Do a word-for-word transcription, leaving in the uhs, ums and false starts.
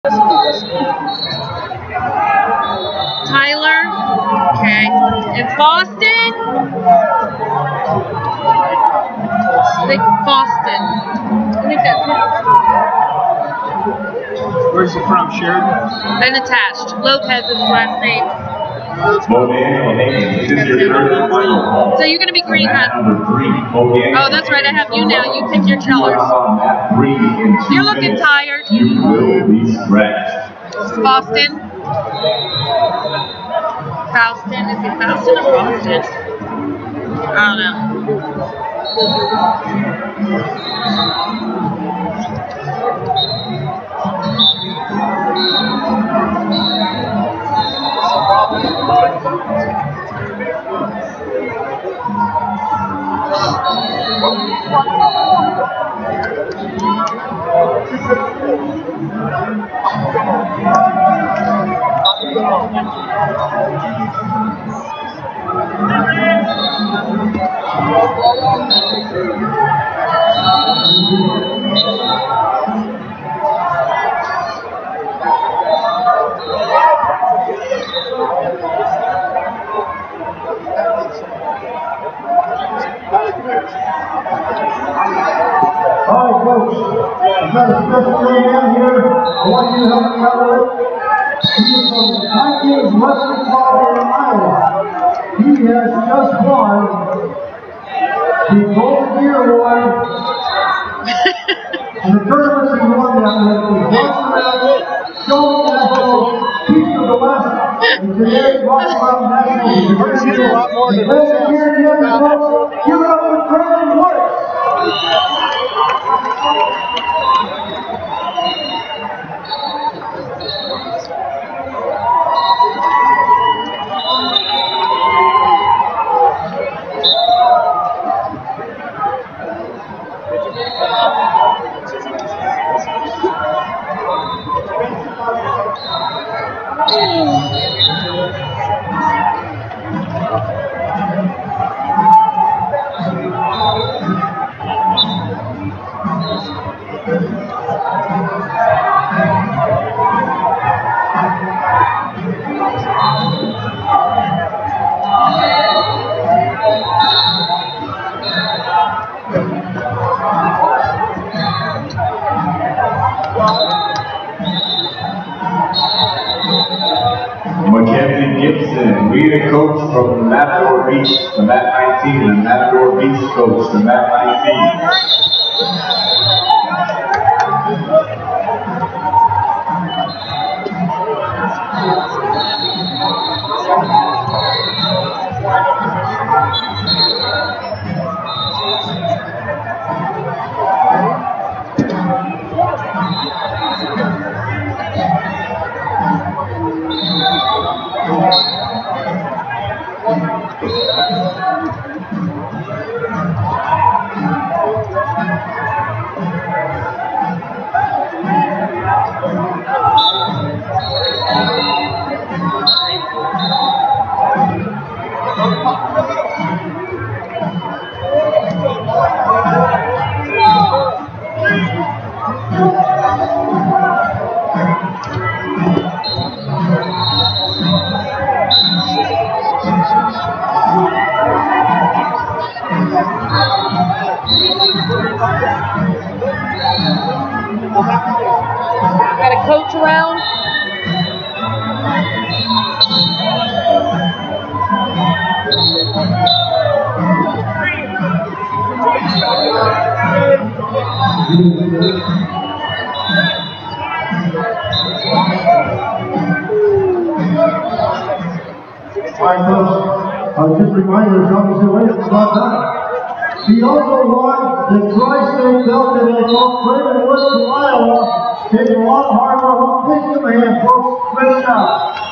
Tyler. Okay. And Boston. I think Boston. I think that's it. Where's he from? Sheridan? Then attached. Lopez is his last name. This is your third and final call. So you're going to be green, huh? Oh, that's right. I have you now. You pick your colors. You're looking tired. You will be scratched. Boston. Boston. Is it Boston or Boston? I don't know. Alright, folks, I've got a special man down here. I want you to help me out with it. He is from the nineteenth Western Colony in Iowa. He has just won the Gold Gear Award. And the tournaments he won that with was Boston National, Stone National, Peace of the West, and today Rocky Mountain National. He's a lot more than Gold Gear champion, folks. Give it up for Trevor Wood. Mackenzie Gibson, lead coach from the Matador Beach, the Mat nineteen, the Matador Beach coach, the Mat nineteen. Got a coach around. Alright, folks, uh, just a reminder, as long as you're waiting, it's about time. He also won the Tri-State belt today, folks. Brandon Woods from Iowa. Taking a lot of hard work. Please give him a hand, folks. Great job.